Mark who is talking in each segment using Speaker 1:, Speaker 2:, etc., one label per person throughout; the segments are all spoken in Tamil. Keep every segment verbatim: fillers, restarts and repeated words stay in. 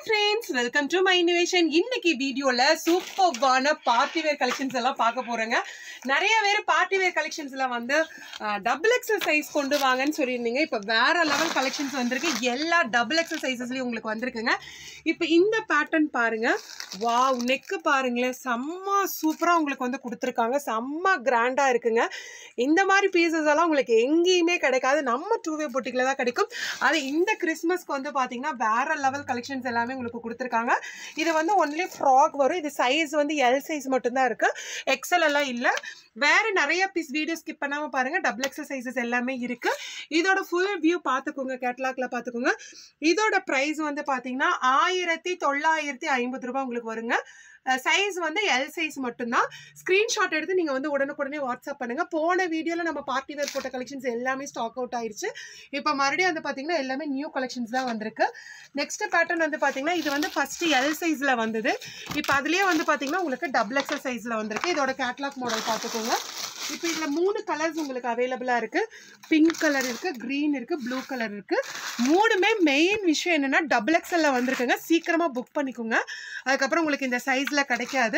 Speaker 1: friends, welcome to my innovation. இன்னைக்கு வீடியோல சூப்பர்வான பார்ட்டி வேர் கலெக்ஷன்ஸ் எல்லாம் பார்க்க போறேங்க. நிறைய பேர் பார்ட்டி வேர் கலெக்ஷன்ஸ்ல வந்து டபுள் எக்ஸல் சைஸ் கொண்டு வாங்கன்னு சொல்லியிருந்தீங்க. இப்போ வேற லெவல் கலெக்ஷன்ஸ் வந்திருக்கு. எல்லா டபுள் எக்ஸல் சைஸஸ்லயும் உங்களுக்கு வந்திருக்குங்க. இப்போ இந்த பேட்டர்ன் பாருங்க. வாவ், நெக் பாருங்களேன், செம்ம சூப்பரா உங்களுக்கு வந்து கொடுத்துருக்காங்க. செம்ம கிராண்டா இருக்குங்க. இந்த மாதிரி பீசஸ் எல்லாம் உங்களுக்கு எங்கேயுமே கிடைக்காது. நம்ம டூவே பொட்டிக்ல தான் கிடைக்கும். அது இந்த கிறிஸ்மஸ்க்கு வந்து பாத்தீங்கன்னா வேற லெவல் கலெக்ஷன்ஸ் எல்லாமே உங்களுக்கு கொடுத்துருக்காங்க. இது வந்து ஒன்லி ஃப்ராக் வரும். இது சைஸ் வந்து எல் சைஸ் மட்டும்தான் இருக்கு, எக்ஸல் எல்லாம் இல்லை. வேற நிறைய பீஸ் வீடியோ ஸ்கிப் பண்ணாம பாருங்க. டபுள் எக்ஸல் சைஸஸ் எல்லாமே இருக்கு. இதோட ஃபுல் வியூ பார்த்துக்கோங்க, கேட்லாக்ல பார்த்துக்கோங்க. இதோட ப்ரைஸ் வந்து பாத்தீங்கன்னா ஆயிரத்தி தொள்ளாயிரத்தி ஐம்பது ரூபாய் உங்களுக்கு வருங்க. சைஸ் வந்து எல் சைஸ் மட்டும்தான். ஸ்க்ரீன்ஷாட் எடுத்து நீங்கள் வந்து உடனுக்குடனே வாட்ஸ்அப் பண்ணுங்கள். போன வீடியோவில் நம்ம பார்ட்டி வேர் போட்ட கலெக்ஷன்ஸ் எல்லாமே ஸ்டாக் அவுட் ஆயிடுச்சு. இப்போ மறுபடியும் வந்து பார்த்தீங்கன்னா எல்லாமே நியூ கலெக்ஷன்ஸ் தான் வந்திருக்கு. நெக்ஸ்ட் பேட்டர்ன் வந்து பார்த்தீங்கன்னா இது வந்து ஃபஸ்ட்டு எல் சைஸில் வந்தது. இப்போ அதுலேயே வந்து பார்த்தீங்கன்னா உங்களுக்கு டபுள் எக்ஸல் சைஸில் வந்திருக்கு. இதோட கேட்லாக் மாடல் பார்த்துக்கோங்க. இப்போ இதில் மூணு கலர்ஸ் உங்களுக்கு அவைலபிளாக இருக்குது. பிங்க் கலர் இருக்குது, க்ரீன் இருக்குது, ப்ளூ கலர் இருக்குது. மூணுமே மெயின் விஷயம் என்னென்னா டபுள் எக்ஸலில் வந்திருக்குங்க. சீக்கிரமாக புக் பண்ணிக்கோங்க. அதுக்கப்புறம் உங்களுக்கு இந்த சைஸில் கிடைக்காது.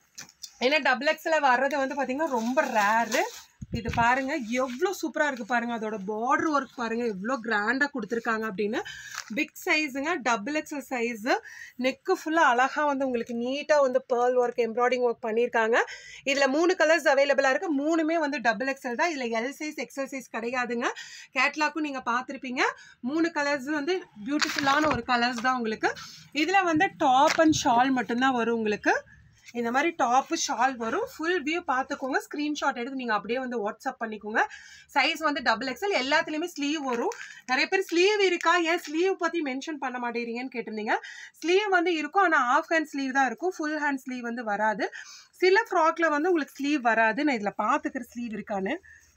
Speaker 1: ஏன்னா டபுள் எக்ஸில் வர்றது வந்து பார்த்திங்கன்னா ரொம்ப ரேரு. இது பாருங்க எவ்வளோ சூப்பராக இருக்குது பாருங்க. அதோட பார்டர் ஒர்க் பாருங்க எவ்வளோ கிராண்டாக கொடுத்துருக்காங்க அப்படின்னு. பிக் சைஸுங்க, டபுள் எக்ஸல் சைஸு. நெக்கு ஃபுல்லாக அழகாக வந்து உங்களுக்கு நீட்டாக வந்து பேர்ல் ஒர்க், எம்ப்ராய்டிஙங் ஒர்க் பண்ணியிருக்காங்க. இதில் மூணு கலர்ஸ் அவைலபிளாக இருக்குது. மூணுமே வந்து டபுள் எக்ஸல் தான். இதில் எல் சைஸ் எக்ஸல் சைஸ் கிடையாதுங்க. கேட்லாக்கும் நீங்கள் பார்த்துருப்பீங்க. மூணு கலர்ஸ் வந்து பியூட்டிஃபுல்லான ஒரு கலர்ஸ் தான் உங்களுக்கு. இதில் வந்து டாப் அண்ட் ஷால் மட்டும்தான் வரும் உங்களுக்கு. இந்த மாதிரி டாப்பு ஷால் வரும். ஃபுல் வியூ பார்த்துக்கோங்க. ஸ்க்ரீன்ஷாட் எடுத்து நீங்கள் அப்படியே வந்து வாட்ஸ்அப் பண்ணிக்கோங்க. சைஸ் வந்து டபுள் எக்ஸல். எல்லாத்துலேயுமே ஸ்லீவ் வரும். நிறைய பேர் ஸ்லீவ் இருக்கா, ஏன் ஸ்லீவ் பற்றி மென்ஷன் பண்ண மாட்டேங்கிறீங்கன்னு கேட்டிருந்தீங்க. ஸ்லீவ் வந்து இருக்கும், ஆனால் ஆஃப் ஹேண்ட் ஸ்லீவ் தான் இருக்கும். ஃபுல் ஹேண்ட் ஸ்லீவ் வந்து வராது. சில ஃப்ராக்ல வந்து உங்களுக்கு ஸ்லீவ் வராது. நான் இதில் பார்த்துக்கிற ஸ்லீவ் இருக்கான்னு.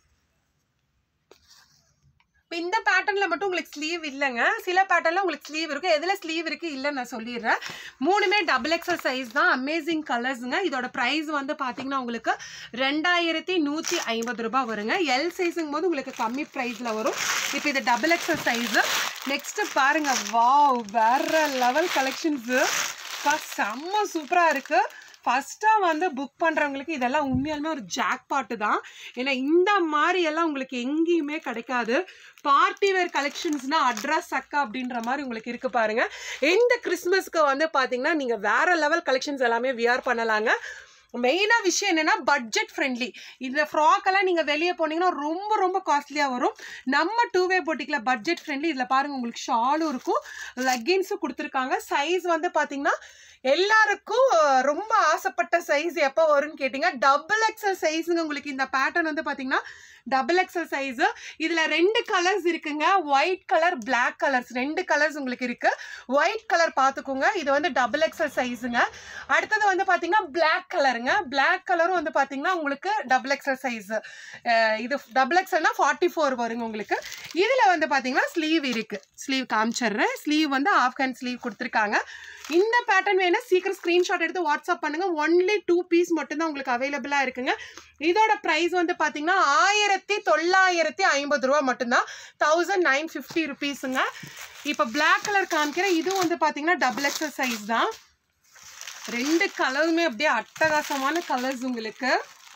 Speaker 1: இப்போ இந்த பேட்டர்னில் மட்டும் உங்களுக்கு ஸ்லீவ் இல்லைங்க. சில பேட்டர்னில் உங்களுக்கு ஸ்லீவ் இருக்குது. எதில் ஸ்லீவ் இருக்குது இல்லை நான் சொல்லிடுறேன். மூணுமே டபுள் எக்ஸல் சைஸ் தான். அமேசிங் கலர்ஸுங்க. இதோட ப்ரைஸ் வந்து பார்த்தீங்கன்னா உங்களுக்கு ரெண்டாயிரத்தி நூற்றி ஐம்பது ரூபாய் வருங்க. எல் சைஸுங்கும் போது உங்களுக்கு கம்மி ப்ரைஸில் வரும். இப்போ இது டபுள் எக்ஸல் சைஸு. நெக்ஸ்ட்டு பாருங்கள், வாவ், வேற லெவல் கலெக்ஷன்ஸு. செம்ம சூப்பராக இருக்குது. ஃபஸ்ட்டாக வந்து புக் பண்ணுறவங்களுக்கு இதெல்லாம் உண்மையாலுமே ஒரு ஜாக் பாட்டு தான். ஏன்னா இந்த மாதிரி எல்லாம் உங்களுக்கு எங்கேயுமே கிடைக்காது. பார்ட்டி வேர் கலெக்ஷன்ஸ்னால் அட்ரஸ் அக்கா அப்படின்ற மாதிரி உங்களுக்கு இருக்குது பாருங்கள். இந்த கிறிஸ்மஸ்க்கு வந்து பார்த்தீங்கன்னா நீங்கள் வேறு லெவல் கலெக்ஷன்ஸ் எல்லாமே வியர் பண்ணலாங்க. மெயினாக விஷயம் என்னென்னா பட்ஜெட் ஃப்ரெண்ட்லி. இந்த ஃப்ராக்கெல்லாம் நீங்கள் வெளியே போனீங்கன்னா ரொம்ப ரொம்ப காஸ்ட்லியாக வரும். நம்ம டூ வே பொட்டிக்ல பட்ஜெட் ஃப்ரெண்ட்லி. இதில் பாருங்கள் உங்களுக்கு ஷாலும் இருக்கும், லெகின்ஸும் கொடுத்துருக்காங்க. சைஸ் வந்து பார்த்தீங்கன்னா எல்லாருக்கும் ரொம்ப ஆசைப்பட்ட சைஸ் எப்போ வரும்னு கேட்டிங்க, டபுள் எக்ஸல் சைஸுங்க. உங்களுக்கு இந்த பேட்டர்ன் வந்து பார்த்தீங்கன்னா டபுள் எக்ஸல் சைஸு. இதில் ரெண்டு கலர்ஸ் இருக்குங்க, ஒயிட் கலர், பிளாக் கலர்ஸ், ரெண்டு கலர்ஸ் உங்களுக்கு இருக்குது. ஒயிட் கலர் பார்த்துக்கோங்க. இது வந்து டபுள் எக்ஸல் சைஸுங்க. அடுத்தது வந்து பார்த்தீங்கன்னா பிளாக் கலருங்க. பிளாக் கலரும் வந்து பார்த்தீங்கன்னா உங்களுக்கு டபுள் எக்ஸல் சைஸு. இது டபுள் எக்ஸல்னா ஃபார்ட்டி ஃபோர் வருங்க உங்களுக்கு. இதில் வந்து பார்த்தீங்கன்னா ஸ்லீவ் இருக்குது. ஸ்லீவ் காமிச்சிடுறேன். ஸ்லீவ் வந்து ஆஃப் ஹேண்ட் ஸ்லீவ் கொடுத்துருக்காங்க. இந்த பேட்டர்ன் வேணும் சீக்கிரம் ஸ்க்ரீன்ஷாட் எடுத்து வாட்ஸ்அப் பண்ணுங்க. ஒன்லி டூ பீஸ் மட்டும்தான் உங்களுக்கு அவைலபிளாக இருக்குங்க. இதோட ப்ரைஸ் வந்து பார்த்தீங்கன்னா ஆயிரத்தி தொள்ளாயிரத்தி ஐம்பது ரூபா மட்டும்தான். தௌசண்ட் நைன் ஃபிஃப்டி ருபீஸுங்க. இப்போ பிளாக் கலர் காமிக்கிறேன். இது வந்து பார்த்தீங்கன்னா டபுள் எக்ஸல் சைஸ் தான். ரெண்டு கலருமே அப்படியே அட்டகாசமான கலர்ஸ் உங்களுக்கு.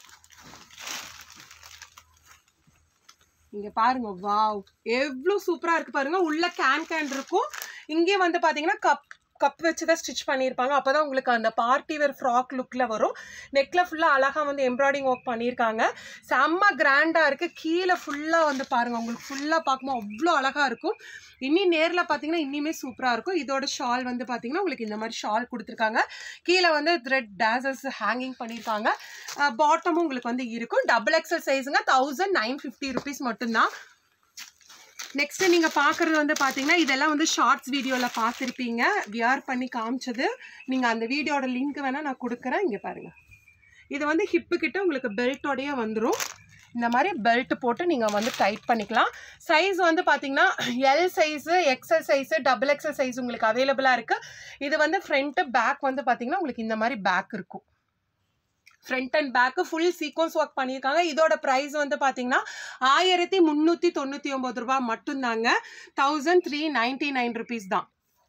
Speaker 1: இங்க பாருங்க, வாவ், எவ்வளோ சூப்பராக இருக்கு பாருங்க. உள்ள கேன் கேன் இருக்கும். இங்கே வந்து பார்த்தீங்கன்னா கப் கப் வச்சு தான் ஸ்டிச் பண்ணியிருப்பாங்க. அப்போ தான் உங்களுக்கு அந்த பார்ட்டி வேர் ஃப்ராக் லுக்கில் வரும். நெக்கில் ஃபுல்லாக அழகாக வந்து எம்ப்ராய்டிங் ஒர்க் பண்ணியிருக்காங்க. செம்ம கிராண்டாக இருக்குது. கீழே ஃபுல்லாக வந்து பாருங்கள், உங்களுக்கு ஃபுல்லாக பார்க்கும்போது அவ்வளோ அழகாக இருக்கும். இன்னி நேரில் பார்த்தீங்கன்னா இன்னுமே சூப்பராக இருக்கும். இதோட ஷால் வந்து பார்த்தீங்கன்னா உங்களுக்கு இந்த மாதிரி ஷால் கொடுத்துருக்காங்க. கீழே வந்து த்ரெட் டேசல்ஸ் ஹேங்கிங் பண்ணியிருக்காங்க. பாட்டமும் உங்களுக்கு வந்து இருக்கும். டபுள் எக்ஸல் சைஸுங்க. தௌசண்ட் நைன் ஃபிஃப்டி ருபீஸ் மட்டும்தான். நெக்ஸ்ட்டு நீங்கள் பார்க்குறது வந்து பார்த்தீங்கன்னா இதெல்லாம் வந்து ஷார்ட்ஸ் வீடியோவில் பார்த்துருப்பீங்க, வியர் பண்ணி காமிச்சது. நீங்கள் அந்த வீடியோட லிங்க் வேணால் நான் கொடுக்குறேன். இங்கே பாருங்கள், இது வந்து ஹிப்பு கிட்ட உங்களுக்கு பெல்ட்டோடையே வந்துடும். இந்த மாதிரி பெல்ட் போட்டு நீங்கள் வந்து டைட் பண்ணிக்கலாம். சைஸ் வந்து பார்த்தீங்கன்னா L size, XL size, double XL size உங்களுக்கு அவைலபிளாக இருக்குது. இது வந்து ஃப்ரண்ட்டு பேக் வந்து பார்த்தீங்கன்னா உங்களுக்கு இந்த மாதிரி பேக் இருக்கும். Front and back full sequins work பண்ணியிருக்காங்க. இதோட ப்ரைஸ் வந்து பார்த்தீங்கன்னா ஆயிரத்தி முந்நூற்றி தொண்ணூற்றி ஒம்பது ரூபா மட்டும்தாங்க. Thousand three ninety nine rupees தான்.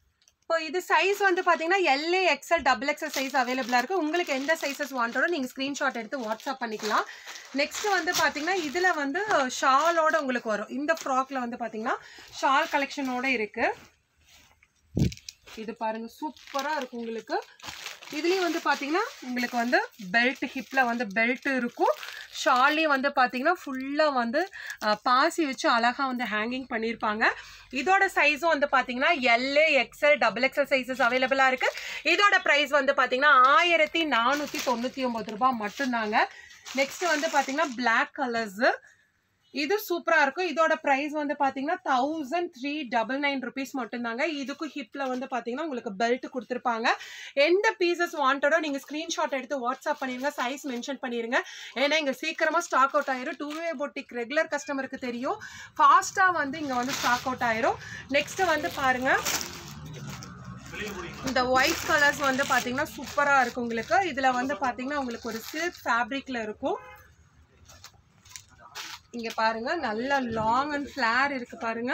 Speaker 1: இப்போ இது சைஸ் வந்து பார்த்தீங்கன்னா L XL double XL size அவைலபிளாக இருக்குது. உங்களுக்கு எந்த சைஸஸ் வாண்டோட நீங்கள் ஸ்க்ரீன்ஷாட் எடுத்து வாட்ஸ்அப் பண்ணிக்கலாம். நெக்ஸ்ட் வந்து பார்த்தீங்கன்னா இதில் வந்து ஷாலோட உங்களுக்கு வரும். இந்த ஃப்ராக்ல வந்து பார்த்தீங்கன்னா ஷால் கலெக்ஷனோட இருக்குது. இது பாருங்கள், சூப்பராக இருக்கும் உங்களுக்கு. இதுலேயும் வந்து பார்த்தீங்கன்னா உங்களுக்கு வந்து பெல்ட், ஹிப்பில் வந்து பெல்ட் இருக்கும். ஷால்லையும் வந்து பார்த்தீங்கன்னா ஃபுல்லாக வந்து பாசி வச்சு அழகாக வந்து ஹேங்கிங் பண்ணியிருப்பாங்க. இதோட சைஸும் வந்து பார்த்தீங்கன்னா L XL double XL sizes அவைலபிளாக இருக்குது. இதோட ப்ரைஸ் வந்து பார்த்தீங்கன்னா ஆயிரத்தி நானூற்றி தொண்ணூற்றி ஒம்பது ரூபா மட்டும்தாங்க. நெக்ஸ்ட் வந்து பார்த்தீங்கன்னா பிளாக் கலர்ஸு, இது சூப்பராக இருக்கும். இதோட ப்ரைஸ் வந்து பார்த்தீங்கன்னா thousand three double nine rupees மட்டும்தாங்க. இதுக்கும் ஹிப்பில் வந்து பார்த்தீங்கன்னா உங்களுக்கு பெல்ட் கொடுத்துருப்பாங்க. எந்த பீசஸ் வாண்டடோ நீங்கள் ஸ்க்ரீன்ஷாட் எடுத்து வாட்ஸ்அப் பண்ணிடுங்க, சைஸ் மென்ஷன் பண்ணிடுங்க. ஏன்னா இங்கே சீக்கிரமாக ஸ்டாக் அவுட் ஆயிரும். டூ வே பொட்டிக் ரெகுலர் கஸ்டமருக்கு தெரியும், ஃபாஸ்ட்டாக வந்து இங்கே வந்து ஸ்டாக் அவுட் ஆயிரும். நெக்ஸ்ட்டு வந்து பாருங்கள், இந்த ஒயிட் கலர்ஸ் வந்து பார்த்தீங்கன்னா சூப்பராக இருக்கும் உங்களுக்கு. இதில் வந்து பார்த்தீங்கன்னா உங்களுக்கு ஒரு சில்க் ஃபேப்ரிக்கில் இருக்கும். இங்க பாருங்க, நல்ல லாங் அண்ட் ஃபிளேர் இருக்கு பாருங்க.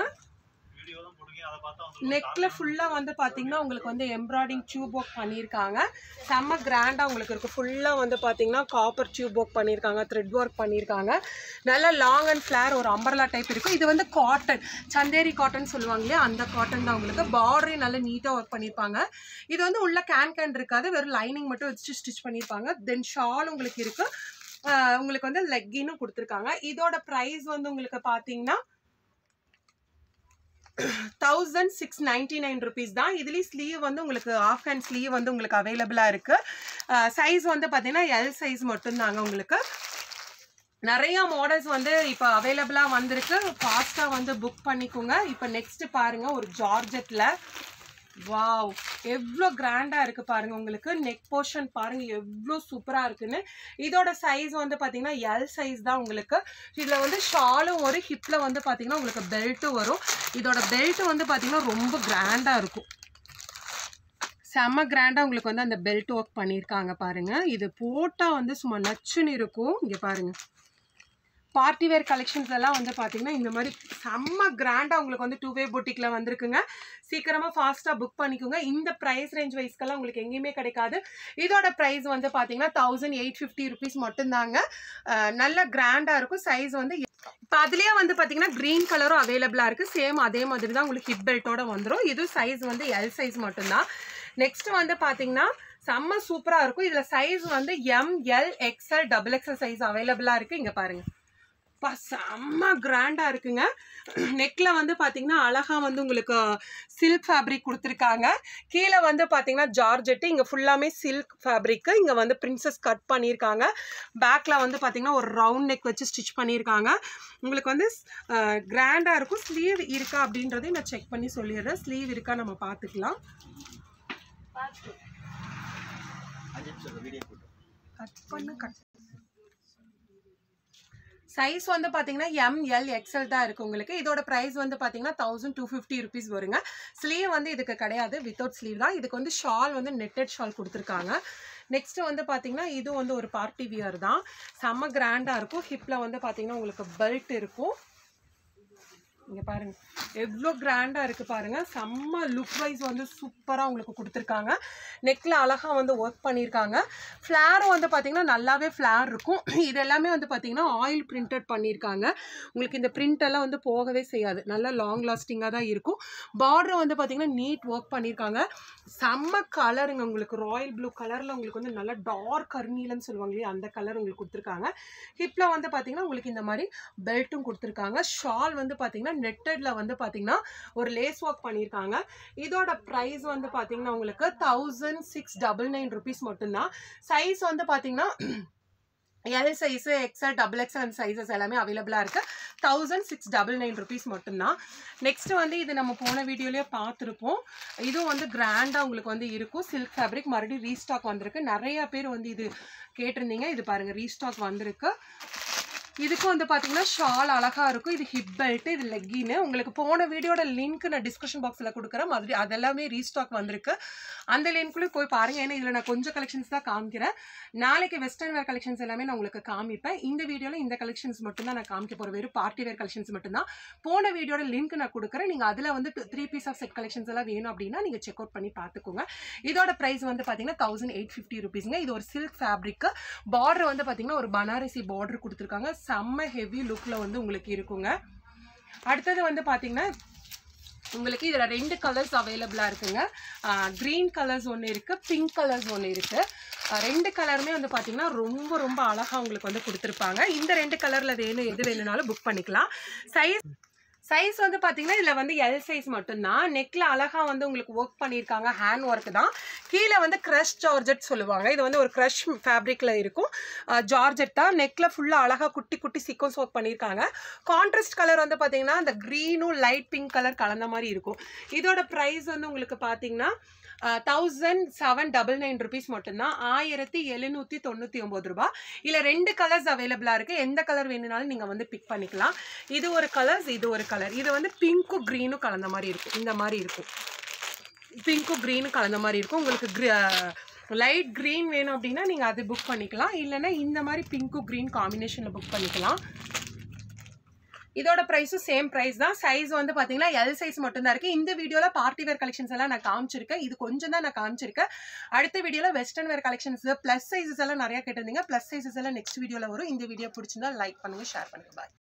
Speaker 1: நெக்ல ஃபுல்லா வந்து பாத்தீங்கன்னா உங்களுக்கு வந்து எம்ப்ராய்டிங் டியூப் ஒர்க் பண்ணியிருக்காங்க. செம்ம கிராண்டா உங்களுக்கு இருக்கு. ஃபுல்லா வந்து பாத்தீங்கன்னா காப்பர் டியூப் ஒர்க் பண்ணியிருக்காங்க, த்ரெட் ஒர்க் பண்ணியிருக்காங்க. நல்ல லாங் அண்ட் ஃபிளேர் ஒரு அம்பர்லா டைப் இருக்கும். இது வந்து காட்டன், சந்தேரி காட்டன் சொல்லுவாங்க இல்லையா, அந்த காட்டன் தான் உங்களுக்கு. பார்டரையும் நல்ல நீட்டாக ஒர்க் பண்ணியிருப்பாங்க. இது வந்து உள்ள கேன் கேன் இருக்காது, வெறும் லைனிங் மட்டும் வச்சு ஸ்டிச் பண்ணியிருப்பாங்க. தென் ஷால் உங்களுக்கு இருக்கு. உங்களுக்கு வந்து லெக்கினும் கொடுத்துருக்காங்க. இதோட ப்ரைஸ் வந்து உங்களுக்கு பார்த்தீங்கன்னா thousand six ninety nine rupees தான். இதுலேயும் ஸ்லீவ் வந்து உங்களுக்கு ஆஃப் ஹேண்ட் ஸ்லீவ் வந்து உங்களுக்கு அவைலபிளாக இருக்குது. சைஸ் வந்து பார்த்தீங்கன்னா எல் சைஸ் மட்டும்தாங்க உங்களுக்கு. நிறைய மாடல்ஸ் வந்து இப்போ அவைலபிளாக வந்திருக்கு. ஃபாஸ்ட்டாக வந்து புக் பண்ணிக்கோங்க. இப்போ நெக்ஸ்ட் பாருங்க, ஒரு ஜார்ஜெட்டில். வாவ், எவ்வளோ கிராண்டாக இருக்குது பாருங்கள். உங்களுக்கு நெக் போர்ஷன் பாருங்கள் எவ்வளோ சூப்பராக இருக்குன்னு. இதோட சைஸ் வந்து பார்த்தீங்கன்னா எல் சைஸ் தான் உங்களுக்கு. இதில் வந்து ஷாலும் ஒரு ஹிப்பில் வந்து பார்த்தீங்கன்னா உங்களுக்கு பெல்ட்டும் வரும். இதோட பெல்ட் வந்து பார்த்தீங்கன்னா ரொம்ப கிராண்டாக இருக்கும். செம்ம கிராண்டாக உங்களுக்கு வந்து அந்த பெல்ட் ஒர்க் பண்ணியிருக்காங்க பாருங்கள். இது போட்டால் வந்து சும்மா நச்சுன்னு இருக்கும். இங்கே பாருங்கள், பார்ட்டி வேர் கலெக்ஷன்ஸ் எல்லாம் வந்து பார்த்தீங்கன்னா இந்த மாதிரி செம்ம கிராண்டாக உங்களுக்கு வந்து டூ வே பொட்டிக்கில் வந்திருக்குங்க. சீக்கிரமாக ஃபாஸ்ட்டாக புக் பண்ணிக்கோங்க. இந்த ப்ரைஸ் ரேஞ்ச் வைஸ்க்கெல்லாம் உங்களுக்கு எங்கேயுமே கிடைக்காது. இதோட ப்ரைஸ் வந்து பார்த்தீங்கன்னா தௌசண்ட் எயிட் ஃபிஃப்டி ருபீஸ் மட்டும்தாங்க. நல்ல கிராண்டாக இருக்கும். சைஸ் வந்து இப்போ அதுலேயே வந்து பார்த்தீங்கன்னா க்ரீன் கலரும் அவைலபிளாக இருக்குது. சேம் அதே மாதிரி தான் உங்களுக்கு ஹிப் பெல்ட்டோட வந்துடும். இது சைஸ் வந்து எல் சைஸ் மட்டும்தான். நெக்ஸ்ட் வந்து பார்த்தீங்கன்னா செம்ம சூப்பராக இருக்கும். இதில் சைஸ் வந்து M L XL double XL size அவைலபிளாக இருக்குது. இங்கே பாருங்கள், செம்ம கிராண்டா இருக்குங்க. நெக்ல வந்து பாத்தீங்கன்னா அழகா வந்து உங்களுக்கு சில்க் ஃபேப்ரிக் கொடுத்துருக்காங்க. கீழே வந்து பாத்தீங்கன்னா ஜார்ஜெட், இங்க ஃபுல்லாமே சில்க் ஃபேப்ரிக். இங்க வந்து பிரின்சஸ் கட் பண்ணியிருக்காங்க. பேக்ல வந்து பாத்தீங்கன்னா ஒரு ரவுண்ட் நெக் வச்சு ஸ்டிச் பண்ணியிருக்காங்க. உங்களுக்கு வந்து கிராண்டா இருக்கும். ஸ்லீவ் இருக்கா அப்படின்றதையும் நான் செக் பண்ணி சொல்லிடுறேன். ஸ்லீவ் இருக்கா நம்ம பார்த்துக்கலாம். கட் பண்ணு கட் சைஸ் வந்து பார்த்தீங்கன்னா எம் எல் எக்ஸ்எல் தான் இருக்குது உங்களுக்கு. இதோட ப்ரைஸ் வந்து பார்த்தீங்கன்னா தௌசண்ட் டூ ஃபிஃப்டி ருபீஸ் வருங்க. ஸ்லீவ் வந்து இதுக்கு கிடையாது, வித்தவுட் ஸ்லீவ் தான். இதுக்கு வந்து ஷால் வந்து நெட்டட் ஷால் கொடுத்துருக்காங்க. நெக்ஸ்ட்டு வந்து பார்த்தீங்கன்னா இது வந்து ஒரு பார்ட்டி வியர் தான். செம்ம கிராண்டாக இருக்கும். ஹிப்பில் வந்து பார்த்தீங்கன்னா உங்களுக்கு பெல்ட் இருக்கும். இங்கே பாருங்கள் எவ்வளோ கிராண்டாக இருக்குது பாருங்கள். செம்ம லுக் வைஸ் வந்து சூப்பராக உங்களுக்கு கொடுத்துருக்காங்க. நெக்கில் அழகாக வந்து ஒர்க் பண்ணியிருக்காங்க. ஃப்ளாரும் வந்து பார்த்திங்கன்னா நல்லாவே ஃப்ளார் இருக்கும். இது எல்லாமே வந்து பார்த்திங்கன்னா ஆயில் பிரிண்டட் பண்ணியிருக்காங்க. உங்களுக்கு இந்த பிரிண்டெல்லாம் வந்து போகவே செய்யாது, நல்லா லாங் லாஸ்டிங்காக தான் இருக்கும். பார்டர் வந்து பார்த்திங்கன்னா நீட் ஒர்க் பண்ணியிருக்காங்க. செம்ம கலருங்க உங்களுக்கு. ராயல் ப்ளூ கலரில் உங்களுக்கு வந்து நல்லா டார்க் கருநீலன்னு சொல்லுவாங்க இல்லையா, அந்த கலர் உங்களுக்கு கொடுத்துருக்காங்க. ஹிப்பில் வந்து பார்த்திங்கன்னா உங்களுக்கு இந்த மாதிரி பெல்ட்டும் கொடுத்துருக்காங்க. ஷால் வந்து பார்த்திங்கன்னா நெட்டட்ல வந்து பாத்தீங்கன்னா ஒரு லேஸ் ஒர்க் பண்ணியிருக்காங்க. இதோட பிரைஸ் வந்து பாத்தீங்கன்னா உங்களுக்கு thousand six double nine rupees மட்டும்தான். சைஸ் வந்து பாத்தீங்கன்னா L size, XL, double XL அந்த சைஸஸ் எல்லாமே அவைலபிளாக இருக்குது. Thousand six double nine rupees மட்டும்தான். நெக்ஸ்ட் வந்து இது நம்ம போன வீடியோலேயே பார்த்துருப்போம். இதுவும் வந்து கிராண்டாக உங்களுக்கு வந்து இருக்கும். சில்க் ஃபேப்ரிக் மறுபடியும் ரீஸ்டாக் வந்திருக்கு. நிறைய பேர் வந்து இது கேட்டிருந்தீங்க. இது பாருங்கள் ரீஸ்டாக் வந்திருக்கு. இதுக்கு வந்து பார்த்தீங்கன்னா ஷால் அழகாக இருக்கும். இது ஹிப் பெல்ட், இது லெக்கின்னு. உங்களுக்கு போன வீடியோட லிங்க் நான் டிஸ்கிரிப்ஷன் பாக்ஸில் கொடுக்குறேன். மாதிரி அதெல்லாமே ரீஸ்டாக் வந்திருக்கு. அந்த லிங்க்லேயும் போய் பாருங்கள். ஏன்னா இதில் நான் கொஞ்சம் கலெக்ஷன்ஸ் தான் காமிக்கிறேன். நாளைக்கு வெஸ்டர்ன் வேர் கலெக்ஷன்ஸ் எல்லாமே நான் உங்களுக்கு காமிப்பேன். இந்த வீடியோவில் இந்த கலெக்ஷன்ஸ் மட்டும் தான் நான் காமிக்க போகிறேன். வெறும் பார்ட்டி வேர் கலெக்ஷன்ஸ் மட்டும்தான். போன வீடியோட லிங்க் நான் கொடுக்குறேன். நீங்கள் அதில் வந்து three piece of set collections எல்லாம் வேணும் அப்படின்னா நீங்கள் செக் அவுட் பண்ணி பார்த்துக்கோங்க. இதோட ப்ரைஸ் வந்து பார்த்தீங்கன்னா தௌசண்ட் எயிட் ஃபிஃப்டி ருபீஸ்ங்க. இது ஒரு சில்க் ஃபேப்ரிக்கு. பார்டர் வந்து பார்த்தீங்கன்னா ஒரு பனாரசி பார்டர் கொடுத்துருக்காங்க. செம்ம ஹெவி லுக்ல வந்து உங்களுக்கு இருக்குங்க. அடுத்தது வந்து பாத்தீங்கன்னா உங்களுக்கு இதுல ரெண்டு கலர்ஸ் அவைலபிளா இருக்குங்க. கிரீன் கலர்ஸ் ஒன்று இருக்கு, பிங்க் கலர்ஸ் ஒன்று இருக்கு. ரெண்டு கலருமே வந்து பாத்தீங்கன்னா ரொம்ப ரொம்ப அழகா உங்களுக்கு வந்து கொடுத்துருப்பாங்க. இந்த ரெண்டு கலர்ல வேணும் எது வேணும்னாலும் புக் பண்ணிக்கலாம். சைஸ் சைஸ் வந்து பார்த்தீங்கன்னா இதில் வந்து எல் சைஸ் மட்டும்தான். நெக்கில் அழகாக வந்து உங்களுக்கு ஒர்க் பண்ணியிருக்காங்க. ஹேண்ட் ஒர்க் தான். கீழே வந்து க்ரஷ் ஜார்ஜெட் சொல்லுவாங்க. இது வந்து ஒரு க்ரஷ் ஃபேப்ரிக்கில் இருக்கும். ஜார்ஜெட் தான். நெக்கில் ஃபுல்லாக அழகாக குட்டி குட்டி சீக்வன்ஸ் ஒர்க் பண்ணியிருக்காங்க. கான்ட்ராஸ்ட் கலர் வந்து பார்த்தீங்கன்னா அந்த க்ரீனும் லைட் பிங்க் கலர் கலந்த மாதிரி இருக்கும். இதோட ப்ரைஸ் வந்து உங்களுக்கு பார்த்தீங்கன்னா thousand seven double nine rupees மட்டும்தான். ஆயிரத்தி எழுநூற்றி தொண்ணூற்றி ஒம்பது ரூபா. இல்லை ரெண்டு கலர்ஸ் அவைலபிளாக இருக்குது. எந்த கலர் வேணுனாலும் நீங்கள் வந்து பிக் பண்ணிக்கலாம். இது ஒரு கலர்ஸ், இது ஒரு கலர். இது வந்து பிங்க்கும் க்ரீனும் கலந்த மாதிரி இருக்கும். இந்த மாதிரி இருக்கும். பிங்க்கும் க்ரீனும் கலந்த மாதிரி இருக்கும். உங்களுக்கு லைட் க்ரீன் வேணும் அப்படின்னா நீங்கள் அது புக் பண்ணிக்கலாம். இல்லைன்னா இந்த மாதிரி பிங்க்கும் க்ரீன் காம்பினேஷனில் புக் பண்ணிக்கலாம். இதோட ப்ரைஸும் சேம் ப்ரைஸ் தான். சைஸ் வந்து பார்த்தீங்கன்னா எல் சைஸ் மட்டும்தான் இருக்குது. இந்த வீடியோவில் பார்ட்டி வேர் கலெக்ஷன்ஸ் எல்லாம் நான் காமிச்சிருக்கேன். இது கொஞ்சம் தான் நான் காமிச்சிருக்கேன். அடுத்த வீடியோவில் western wear collections plus sizes எல்லாம் நிறையா கேட்டிருந்தீங்க. ப்ளஸ் சைஸஸ் எல்லாம் நெக்ஸ்ட் வீடியோவில் வரும். இந்த வீடியோ பிடிச்சிருந்தா லைக் பண்ணுங்கள், ஷேர் பண்ணுங்கள். பாய்.